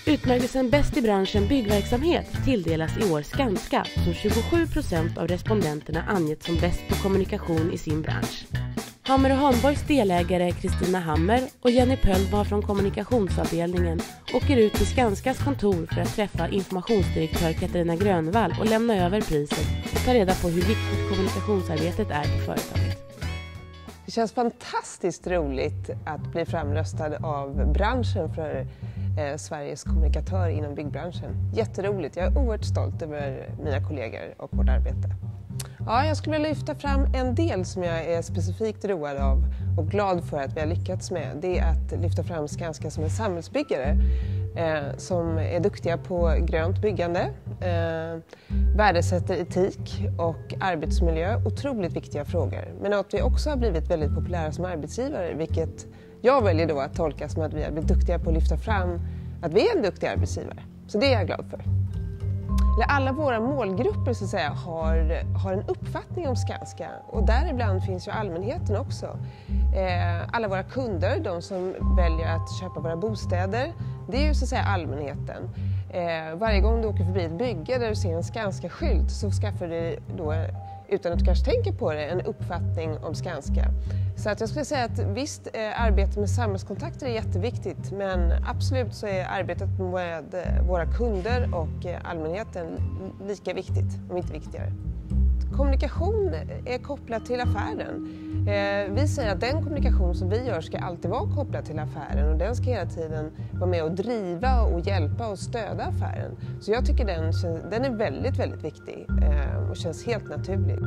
Utmärkelsen Bäst i branschen byggverksamhet tilldelas i år Skanska som 27% av respondenterna angett som bäst på kommunikation i sin bransch. Hammer och Hanborgs delägare Kristina Hammer och Jenny Pölvar från kommunikationsavdelningen åker ut till Skanskas kontor för att träffa informationsdirektör Katarina Grönvall och lämna över priset och ta reda på hur viktigt kommunikationsarbetet är på företaget. Det känns fantastiskt roligt att bli framröstad av branschen för Sveriges kommunikatör inom byggbranschen. Jätteroligt, jag är oerhört stolt över mina kollegor och vårt arbete. Ja, jag skulle vilja lyfta fram en del som jag är specifikt road av och glad för att vi har lyckats med. Det är att lyfta fram Skanska som en samhällsbyggare som är duktiga på grönt byggande, värdesätter etik och arbetsmiljö, otroligt viktiga frågor. Men att vi också har blivit väldigt populära som arbetsgivare, vilket jag väljer då att tolka som att vi har blivit duktiga på att lyfta fram att vi är en duktig arbetsgivare. Så det är jag glad för. Alla våra målgrupper så att säga, har en uppfattning om Skanska och däribland finns ju allmänheten också. Alla våra kunder, de som väljer att köpa våra bostäder, det är ju så att säga allmänheten. Varje gång du åker förbi ett bygge där du ser en Skanska-skylt så skaffar du då, utan att du kanske tänker på det, en uppfattning om Skanska. Så att jag skulle säga att visst, arbetet med samhällskontakter är jätteviktigt, men absolut så är arbetet med våra kunder och allmänheten lika viktigt, om inte viktigare. Kommunikation är kopplad till affären. Vi säger att den kommunikation som vi gör ska alltid vara kopplad till affären och den ska hela tiden vara med och driva och hjälpa och stödja affären. Så jag tycker den är väldigt, väldigt viktig och känns helt naturlig.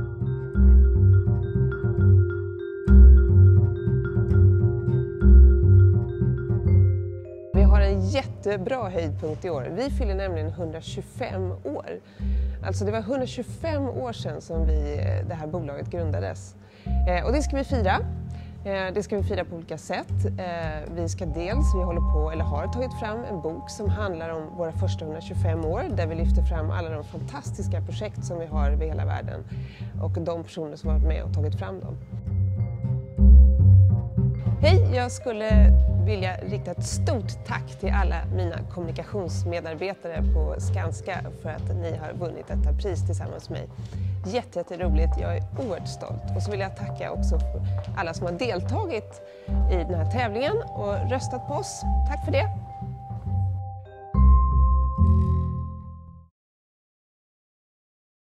Vi har en jättebra höjdpunkt i år. Vi fyller nämligen 125 år. Alltså det var 125 år sedan som det här bolaget grundades. Och det ska vi fira. Det ska vi fira på olika sätt. Vi håller på, eller har tagit fram en bok som handlar om våra första 125 år. Där vi lyfter fram alla de fantastiska projekt som vi har över hela världen. Och de personer som har varit med och tagit fram dem. Hej, jag skulle vilja rikta ett stort tack till alla mina kommunikationsmedarbetare på Skanska för att ni har vunnit detta pris tillsammans med mig. Jätteroligt, jag är oerhört stolt. Och så vill jag tacka också alla som har deltagit i den här tävlingen och röstat på oss. Tack för det!